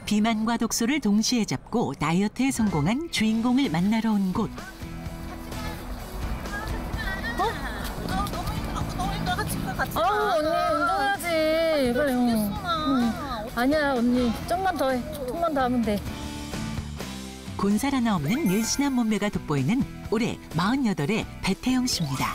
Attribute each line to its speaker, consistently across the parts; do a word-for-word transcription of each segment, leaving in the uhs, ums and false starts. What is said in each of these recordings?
Speaker 1: 비만과 독소를 동시에 잡고 다이어트에 성공한 주인공을 만나러 온 곳.
Speaker 2: 아 언니 운동해야지. 그래. 응. 아니야 언니 좀만 더 해. 좀만 더 하면 돼.
Speaker 1: 곤살 하나 없는 늘씬한 몸매가 돋보이는 올해 마흔여덟의 배태영 씨입니다.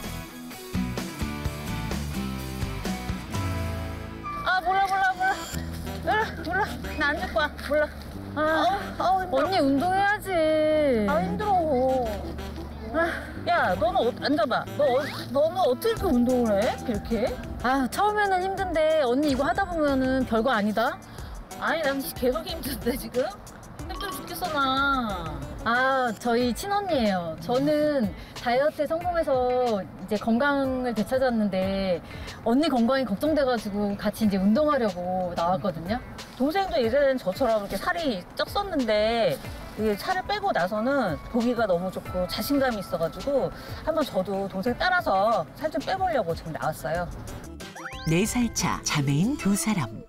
Speaker 2: 아 몰라 몰라 몰라. 몰라 몰라. 나 안 될 거야. 몰라. 아, 어, 어, 언니 운동해야지.
Speaker 3: 아 힘들어. 아. 야, 너는 어, 앉아봐. 너, 어, 너는 어떻게 이렇게 운동을 해? 이렇게?
Speaker 2: 아, 처음에는 힘든데 언니 이거 하다 보면은 별거 아니다.
Speaker 3: 아니, 난 계속 힘든데 지금? 힘들어 죽겠어, 나.
Speaker 2: 아, 저희 친언니예요. 저는 다이어트에 성공해서 이제 건강을 되찾았는데 언니 건강이 걱정돼가지고 같이 이제 운동하려고 나왔거든요.
Speaker 3: 동생도 예전에는 저처럼 이렇게 살이 쪘었는데 이게 살을 빼고 나서는 보기가 너무 좋고 자신감이 있어가지고 한번 저도 동생 따라서 살 좀 빼보려고 지금 나왔어요.
Speaker 1: 네 살 차 자매인 두 사람.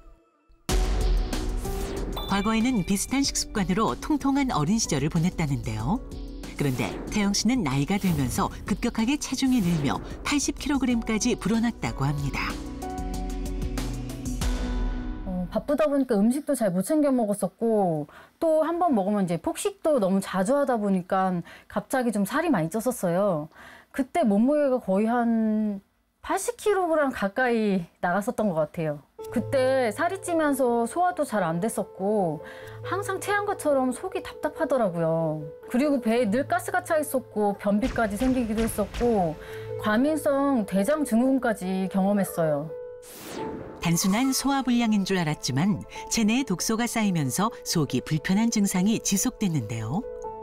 Speaker 1: 과거에는 비슷한 식습관으로 통통한 어린 시절을 보냈다는데요. 그런데 태영 씨는 나이가 들면서 급격하게 체중이 늘며 팔십 킬로그램까지 불어났다고 합니다.
Speaker 2: 바쁘다 보니까 음식도 잘 못 챙겨 먹었었고 또 한 번 먹으면 이제 폭식도 너무 자주 하다 보니까 갑자기 좀 살이 많이 쪘었어요. 그때 몸무게가 거의 한 팔십 킬로그램 가까이 나갔었던 것 같아요. 그때 살이 찌면서 소화도 잘 안 됐었고 항상 체한 것처럼 속이 답답하더라고요. 그리고 배에 늘 가스가 차 있었고 변비까지 생기기도 했었고 과민성 대장 증후군까지 경험했어요.
Speaker 1: 단순한 소화불량인 줄 알았지만 체내에 독소가 쌓이면서 속이 불편한 증상이 지속됐는데요.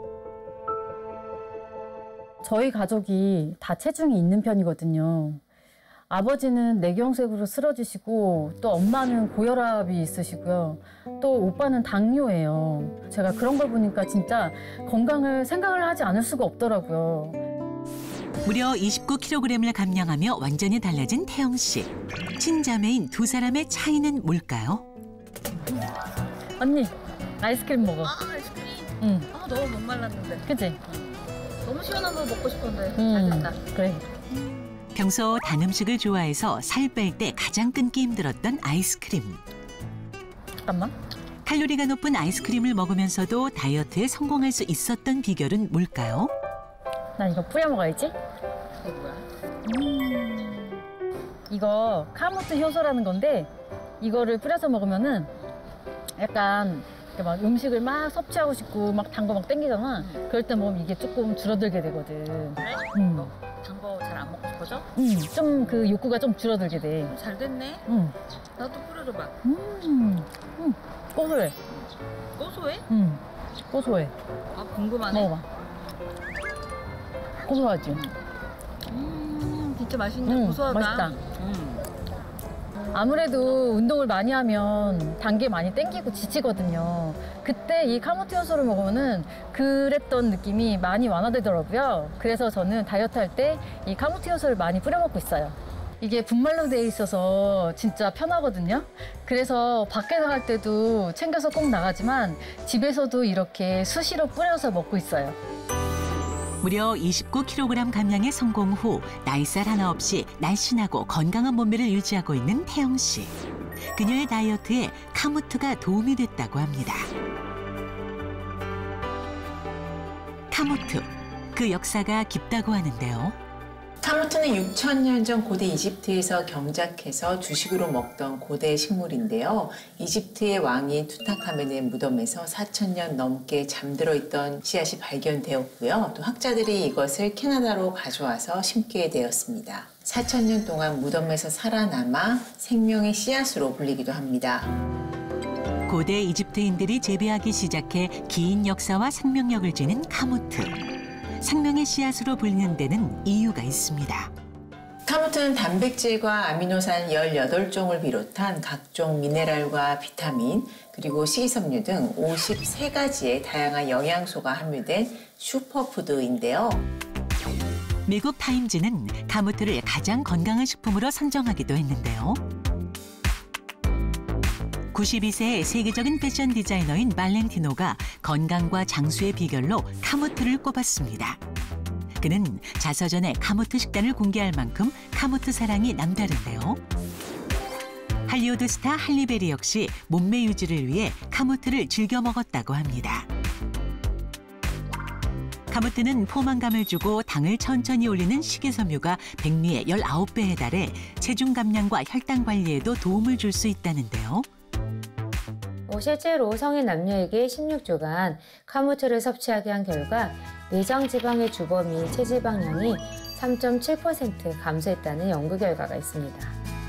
Speaker 2: 저희 가족이 다 체중이 있는 편이거든요. 아버지는 뇌경색으로 쓰러지시고 또 엄마는 고혈압이 있으시고요. 또 오빠는 당뇨예요. 제가 그런 걸 보니까 진짜 건강을 생각을 하지 않을 수가 없더라고요.
Speaker 1: 무려 이십구 킬로그램을 감량하며 완전히 달라진 태영 씨. 친자매인 두 사람의 차이는 뭘까요?
Speaker 2: 언니, 아이스크림 먹어.
Speaker 3: 아, 아이스크림?
Speaker 2: 응.
Speaker 3: 아, 너무 못 말랐는데.
Speaker 2: 그치?
Speaker 3: 너무 시원한 거 먹고 싶은데.
Speaker 2: 응,
Speaker 3: 잘 됐다.
Speaker 2: 그래.
Speaker 1: 평소 단 음식을 좋아해서 살 뺄 때 가장 끊기 힘들었던 아이스크림.
Speaker 2: 잠깐만.
Speaker 1: 칼로리가 높은 아이스크림을 먹으면서도 다이어트에 성공할 수 있었던 비결은 뭘까요?
Speaker 2: 난 이거 뿌려 먹어야지.
Speaker 3: 이게 뭐야?
Speaker 2: 음. 이거 카모트 효소라는 건데 이거를 뿌려서 먹으면은 약간 이렇게 막 음식을 막 섭취하고 싶고 막 단 거 막 땡기잖아.
Speaker 3: 음.
Speaker 2: 그럴 때 먹으면 이게 조금 줄어들게 되거든.
Speaker 3: 그래?
Speaker 2: 음.
Speaker 3: 너 단 거 잘 안 먹고 싶어져?
Speaker 2: 음, 좀 그 욕구가 좀 줄어들게 돼.
Speaker 3: 어, 잘 됐네.
Speaker 2: 음.
Speaker 3: 나도 뿌려줘봐.
Speaker 2: 음. 음. 고소해.
Speaker 3: 고소해?
Speaker 2: 음. 고소해.
Speaker 3: 아, 궁금하네.
Speaker 2: 먹어봐. 고소하지?
Speaker 3: 음, 진짜 맛있네.
Speaker 2: 음,
Speaker 3: 고소하다.
Speaker 2: 맛있다.
Speaker 3: 음.
Speaker 2: 아무래도 운동을 많이 하면 단 게 많이 땡기고 지치거든요. 그때 이 카모트 효소를 먹으면은 그랬던 느낌이 많이 완화되더라고요. 그래서 저는 다이어트 할 때 이 카모트 효소를 많이 뿌려 먹고 있어요. 이게 분말로 되어 있어서 진짜 편하거든요. 그래서 밖에 나갈 때도 챙겨서 꼭 나가지만 집에서도 이렇게 수시로 뿌려서 먹고 있어요.
Speaker 1: 무려 이십구 킬로그램 감량에 성공 후 나이살 하나 없이 날씬하고 건강한 몸매를 유지하고 있는 태영 씨. 그녀의 다이어트에 카모트가 도움이 됐다고 합니다. 카모트, 그 역사가 깊다고 하는데요.
Speaker 4: 카모트는 육천 년 전 고대 이집트에서 경작해서 주식으로 먹던 고대 식물인데요. 이집트의 왕인 투탕카멘의 무덤에서 사천 년 넘게 잠들어 있던 씨앗이 발견되었고요. 또 학자들이 이것을 캐나다로 가져와서 심게 되었습니다. 사천 년 동안 무덤에서 살아남아 생명의 씨앗으로 불리기도 합니다.
Speaker 1: 고대 이집트인들이 재배하기 시작해 긴 역사와 생명력을 지닌 카모트. 생명의 씨앗으로 불리는 데는 이유가 있습니다.
Speaker 4: 카모트는 단백질과 아미노산 열여덟 종을 비롯한 각종 미네랄과 비타민, 그리고 식이섬유 등 오십세 가지의 다양한 영양소가 함유된 슈퍼푸드인데요.
Speaker 1: 미국 타임즈는 카모트를 가장 건강한 식품으로 선정하기도 했는데요. 구십이 세의 세계적인 패션 디자이너인 발렌티노가 건강과 장수의 비결로 카무트를 꼽았습니다. 그는 자서전에 카무트 식단을 공개할 만큼 카무트 사랑이 남다른데요. 할리우드 스타 할리베리 역시 몸매 유지를 위해 카무트를 즐겨 먹었다고 합니다. 카무트는 포만감을 주고 당을 천천히 올리는 식이섬유가 백미의 열아홉 배에 달해 체중 감량과 혈당 관리에도 도움을 줄 수 있다는데요.
Speaker 5: 어, 실제로 성인 남녀에게 십육 주간 카무트를 섭취하게 한 결과 내장 지방의 주범인 체지방량이 삼 점 칠 퍼센트 감소했다는 연구 결과가 있습니다.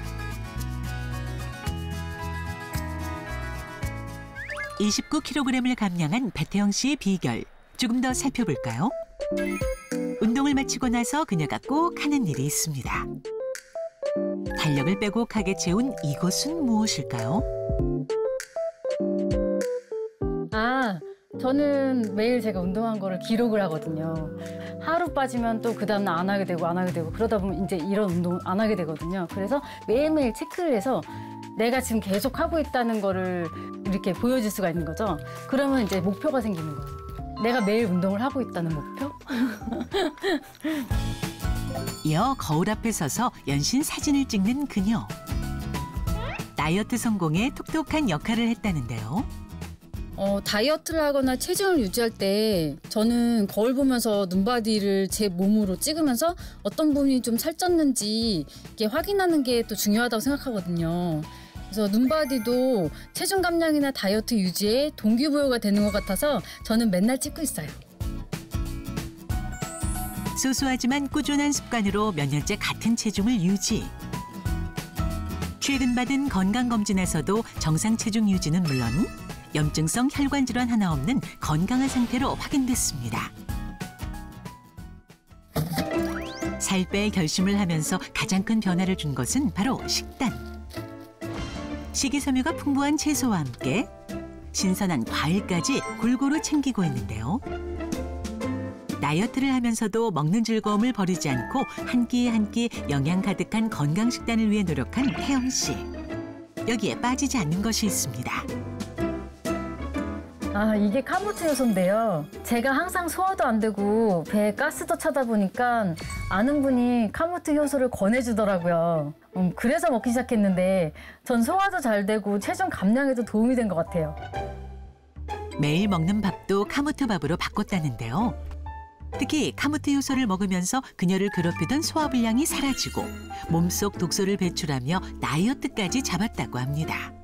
Speaker 1: 이십구 킬로그램을 감량한 배태영 씨의 비결, 조금 더 살펴볼까요? 운동을 마치고 나서 그녀가 꼭 하는 일이 있습니다. 달력을 빼곡하게 채운 이곳은 무엇일까요?
Speaker 2: 아, 저는 매일 제가 운동한 거를 기록을 하거든요. 하루 빠지면 또 그 다음날 안 하게 되고 안 하게 되고 그러다 보면 이제 이런 운동을 안 하게 되거든요. 그래서 매일매일 체크를 해서 내가 지금 계속 하고 있다는 거를 이렇게 보여줄 수가 있는 거죠. 그러면 이제 목표가 생기는 거예요. 내가 매일 운동을 하고 있다는 목표?
Speaker 1: 이어 거울 앞에 서서 연신 사진을 찍는 그녀. 다이어트 성공에 톡톡한 역할을 했다는데요.
Speaker 2: 어, 다이어트를 하거나 체중을 유지할 때 저는 거울 보면서 눈바디를 제 몸으로 찍으면서 어떤 부분이 좀 살쪘는지 이렇게 확인하는 게 또 중요하다고 생각하거든요. 그래서 눈바디도 체중 감량이나 다이어트 유지에 동기부여가 되는 것 같아서 저는 맨날 찍고 있어요.
Speaker 1: 소소하지만 꾸준한 습관으로 몇 년째 같은 체중을 유지. 최근 받은 건강검진에서도 정상 체중 유지는 물론 염증성 혈관 질환 하나 없는 건강한 상태로 확인됐습니다. 살 뺄 결심을 하면서 가장 큰 변화를 준 것은 바로 식단. 식이섬유가 풍부한 채소와 함께 신선한 과일까지 골고루 챙기고 있는데요. 다이어트를 하면서도 먹는 즐거움을 버리지 않고 한 끼 한 끼 영양 가득한 건강 식단을 위해 노력한 태영 씨. 여기에 빠지지 않는 것이 있습니다.
Speaker 2: 아, 이게 카무트 요소인데요. 제가 항상 소화도 안 되고 배에 가스도 차다 보니까 아는 분이 카무트 효소를 권해주더라고요. 음, 그래서 먹기 시작했는데 전 소화도 잘 되고 체중 감량에도 도움이 된 것 같아요.
Speaker 1: 매일 먹는 밥도 카무트 밥으로 바꿨다는데요. 특히 카무트 효소를 먹으면서 그녀를 괴롭히던 소화불량이 사라지고 몸속 독소를 배출하며 다이어트까지 잡았다고 합니다.